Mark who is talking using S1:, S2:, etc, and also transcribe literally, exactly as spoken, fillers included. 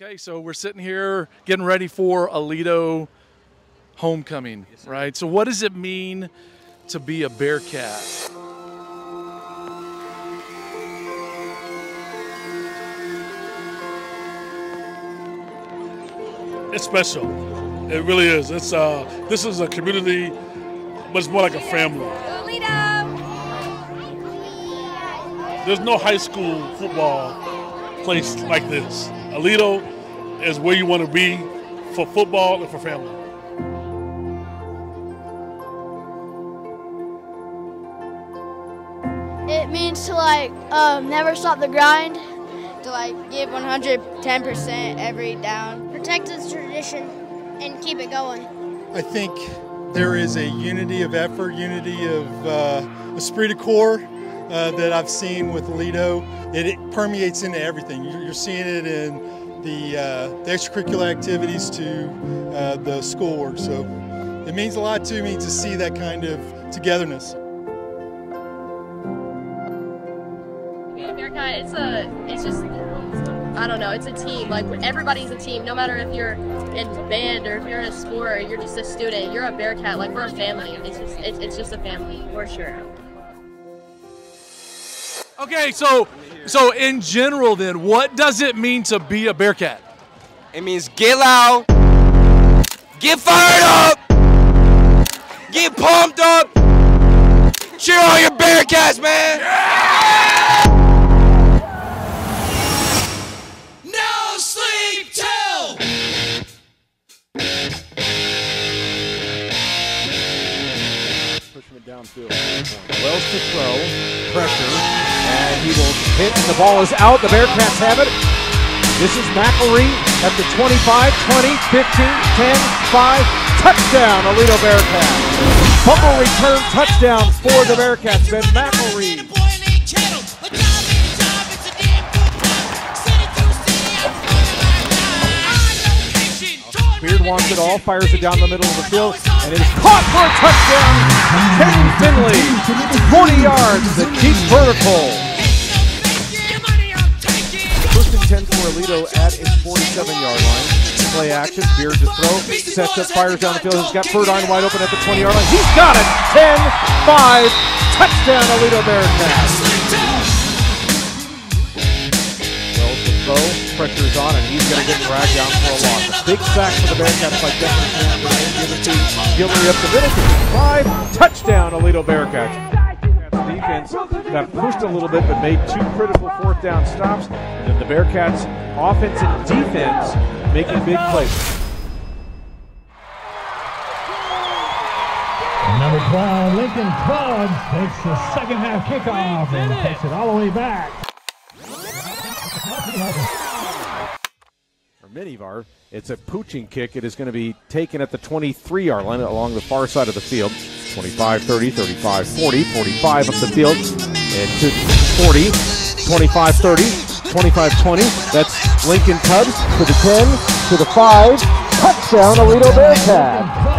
S1: Okay, so we're sitting here getting ready for Aledo homecoming, yes, right? So what does it mean to be a Bearcat?
S2: It's special. It really is. It's uh, this is a community, but it's more like a family. There's no high school football place like this. Aledo is where you want to be for football and for family.
S3: It means to like um, never stop the grind, to like give one hundred ten percent every down.
S4: Protect this tradition and keep it going.
S5: I think there is a unity of effort, unity of uh, esprit de corps uh, that I've seen with Aledo. It, it permeates into everything. You're, you're seeing it in the, uh, the extracurricular activities to uh, the schoolwork. So it means a lot to me to see that kind of togetherness.
S6: Being a Bearcat, it's a, it's just, I don't know, it's a team. Like, everybody's a team, no matter if you're in band or if you're in a sport or you're just a student, you're a Bearcat. Like, we're a family. It's just, it's, it's just a family, for sure.
S1: Okay, so so in general then, what does it mean to be a Bearcat?
S7: It means get loud, get fired up, get pumped up, cheer on your Bearcats, man! Yeah! No sleep till!
S8: Pushing it downfield. Wells to throw, pressure, and he will hit, and the ball is out. The Bearcats have it. This is McElree at the twenty-five, twenty, fifteen, ten, five, touchdown, Aledo Bearcats. Fumble return touchdown for the Bearcats, Ben McElree. Beard wants it all, fires it down the middle of the field, and it is caught for a touchdown. Kenny Finley, forty yards, the deep vertical. First and ten for Aledo at its forty-seven yard line. Play action, Beard to throw, sets up, fires down the field. He's got Burdine wide open at the twenty yard line. He's got it, ten five, touchdown Aledo Bearcats. Wells to throw, pressure is on, and he's going to get dragged down for a loss. A big sack for the Bearcats by Jefferson. Give it to Gilroy up the middle to five, touchdown Aledo Bearcats. Defense got pushed a little bit, but made two critical fourth down stops. And then the Bearcats' offense and defense making big plays.
S9: Number twelve, Lincoln Clubs takes the second half kickoff and takes it all the way back.
S8: For Minivar, it's a pooching kick. It is going to be taken at the twenty-three yard line along the far side of the field. twenty-five thirty, thirty-five forty, forty-five up the field, and to forty, twenty-five thirty, twenty-five twenty. That's Lincoln Cubs to the ten, to the five. Touchdown, Aledo Bearcats.